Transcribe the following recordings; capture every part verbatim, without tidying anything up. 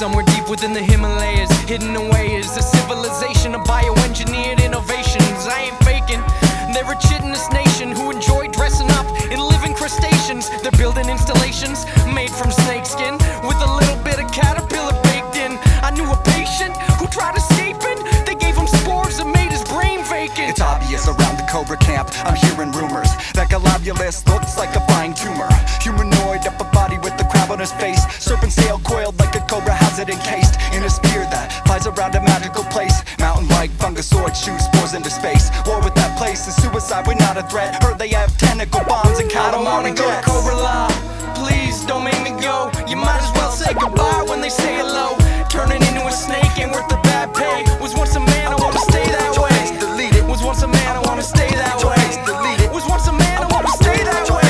Somewhere deep within the Himalayas, hidden away is a civilization of bioengineered innovations. I ain't faking, they're a chit in this nation who enjoy dressing up in living crustaceans. They're building installations made from snakeskin with a little bit of caterpillar baked in. I knew a patient who tried escaping. They gave him spores that made his brain vacant. It's obvious around the Cobra camp, I'm hearing rumors that Globulus looks like a flying tumor. Humanoid, upper body with the crab on his face. Serpent sail coiled like a cobra has it encased in a spear that flies around a magical place. Mountain-like fungusoid shoots spores into space. War with that place is suicide, we're not a threat. Heard they have tentacle bombs and I don't wanna go to Cobra-La, please don't make me go. You might as well say goodbye when they say hello. Turning into a snake ain't worth the bad pay. Was once a man, I wanna stay that way. Was once a man, I wanna stay that way. Was once a man, I wanna stay that way.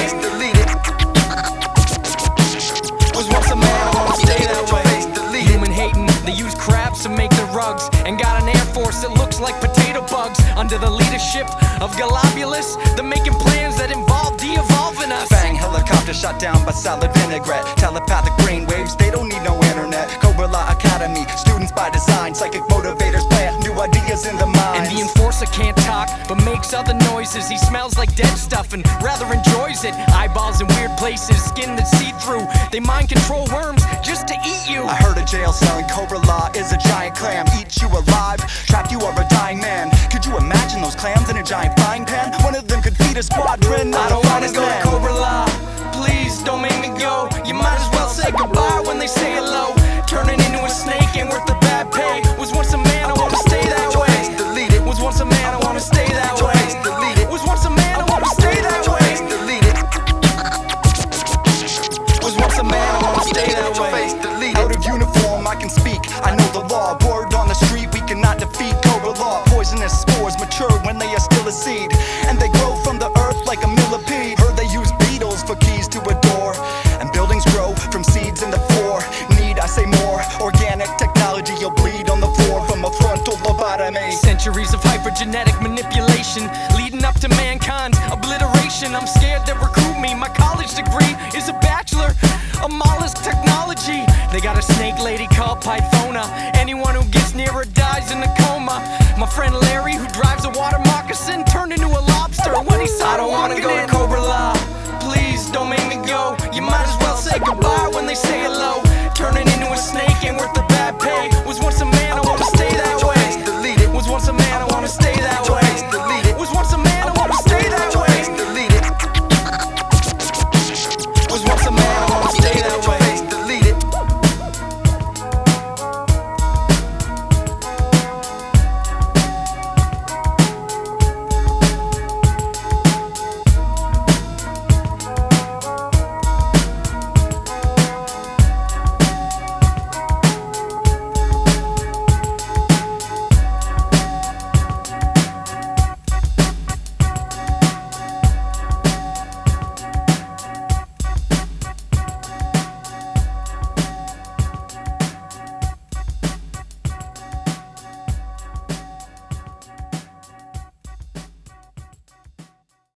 Was once a man, I wanna stay that way. Human hating, they use crabs to make their rugs, and got an air force that looks like potato bugs. Under the leadership of Globulus, they're making plans that involve de-evolving us. Bang, helicopter shot down by solid vinaigrette. Telepathic brainwaves, they don't need no internet. Cobra-La Academy, students by design. Psychic motivators plant new ideas in the mind. And the enforcer can't talk, but makes other noises. He smells like dead stuff and rather enjoys it. Eyeballs in weird places, skin that's see-through. They mind control worms just to eat you. I heard a jail cell in Cobra-La is a giant clam. Eats you alive, trapped you are a dying man. Could you imagine those clams in a giant frying pan? One of them could feed a squadron. I don't wanna go to Cobra-La, please don't make me go. You might as well say goodbye when they say hello. Turning into a snake ain't worth the bad pay. Was once a man, I wanna stay that way. Was once a man, I wanna stay that way. Was once a man, I wanna stay that way. Was once a man, I wanna stay that way. Out of uniform, I can speak, I know the law. Word on the street, we cannot defeat Cobra-La. Poisonous spores mature when they are still a seed, and they grow from the earth like a millipede. Heard they use beetles for keys to a door, and buildings grow from seeds in the floor. Need I say more? Organic technology, you'll bleed on the floor from a frontal lobotomy. Centuries of hypergenetic manipulation leading up to mankind's obliteration. I'm scared they'll recruit me. My college degree is a bachelor of mollusk technology. They got a snake lady called Pythona